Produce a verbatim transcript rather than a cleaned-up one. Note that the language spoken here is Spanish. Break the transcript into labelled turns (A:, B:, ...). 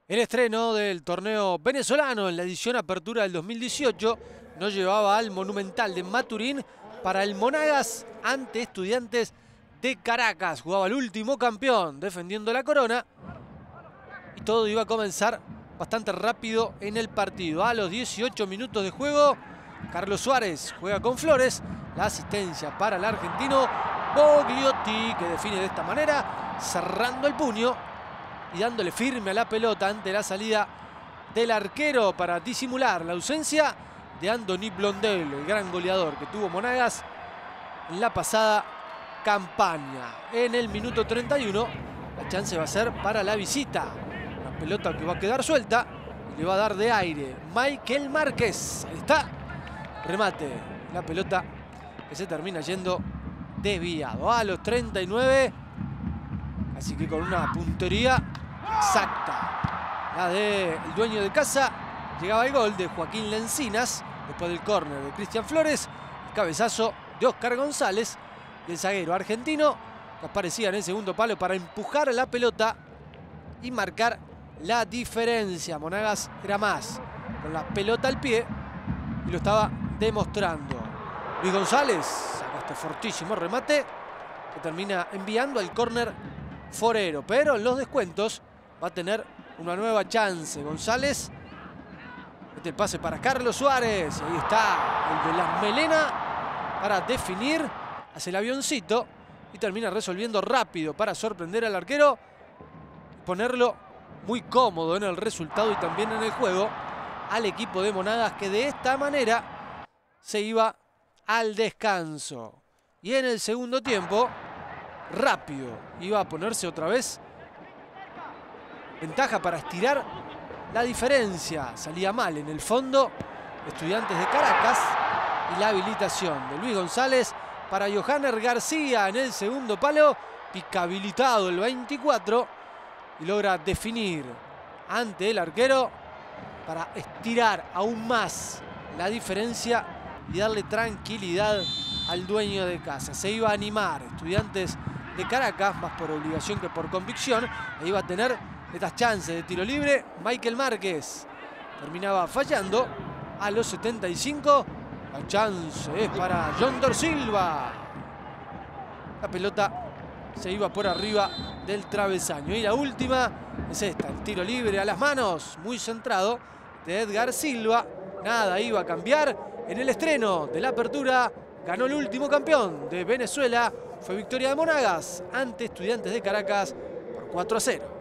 A: El estreno del torneo venezolano en la edición Apertura del dos mil dieciocho nos llevaba al Monumental de Maturín para el Monagas ante Estudiantes de Caracas. Jugaba el último campeón defendiendo la corona y todo iba a comenzar bastante rápido en el partido. A los dieciocho minutos de juego, Carlos Suárez juega con Flores. La asistencia para el argentino Bogliotti, que define de esta manera, cerrando el puño y dándole firme a la pelota ante la salida del arquero para disimular la ausencia de Andoni Blondel, el gran goleador que tuvo Monagas en la pasada campaña. En el minuto treinta y uno, la chance va a ser para la visita. Una pelota que va a quedar suelta y le va a dar de aire Michael Márquez. Ahí está. Remate. La pelota que se termina yendo desviado. A los treinta y nueve. Así que con una puntería exacta, la del dueño de casa, llegaba el gol de Joaquín Lencinas después del córner de Cristian Flores, el cabezazo de Oscar González y el zaguero argentino que aparecía en el segundo palo para empujar la pelota y marcar la diferencia. Monagas era más con la pelota al pie y lo estaba demostrando. Luis González saca este fortísimo remate que termina enviando al córner Forero, pero en los descuentos va a tener una nueva chance. González, este pase para Carlos Suárez, ahí está el de la melena para definir, hace el avioncito y termina resolviendo rápido para sorprender al arquero y ponerlo muy cómodo en el resultado y también en el juego al equipo de Monagas, que de esta manera se iba al descanso. Y en el segundo tiempo, rápido, iba a ponerse otra vez ventaja para estirar la diferencia. Salía mal en el fondo Estudiantes de Caracas y la habilitación de Luis González para Johanner García en el segundo palo, pica habilitado el veinticuatro y logra definir ante el arquero para estirar aún más la diferencia y darle tranquilidad al dueño de casa. Se iba a animar Estudiantes de Caracas, más por obligación que por convicción, e iba a tener estas chances de tiro libre. Michael Márquez terminaba fallando a los setenta y cinco. La chance es para Yonder Silva. La pelota se iba por arriba del travesaño. Y la última es esta, el tiro libre a las manos, muy centrado, de Edgar Silva. Nada iba a cambiar en el estreno de la apertura. Ganó el último campeón de Venezuela. Fue victoria de Monagas ante Estudiantes de Caracas por cuatro a cero.